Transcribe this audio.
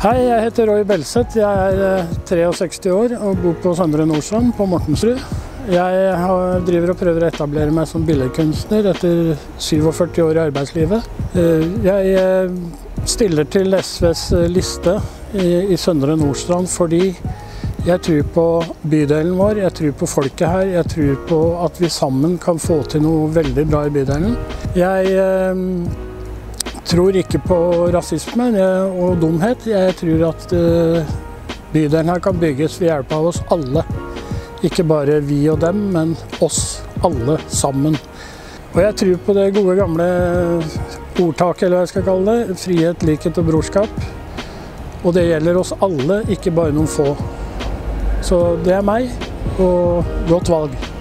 Hei, jeg heter Roy Belseth. Jeg er 63 år og bor på Søndre Nordstrand på Mortensrud. Jeg driver og prøver å etablere meg som billedkunstner etter 47 år i arbeidslivet. Jeg stiller til SVs liste i Søndre Nordstrand fordi jeg tror på bydelen vår, jeg tror på folket her, jeg tror på at vi sammen kan få til noe veldig bra i bydelen. Jeg tror ikke på rasisme og dumhet. Jeg tror at bydelen her kan bygges ved hjelp av oss alle. Ikke bare vi og dem, men oss alle sammen. Og jeg tror på det gode gamle ordtaket, eller hva jeg skal kalle det, frihet, likhet og brorskap. Og det gjelder oss alle, ikke bare noen få. Så det er meg, og godt valg.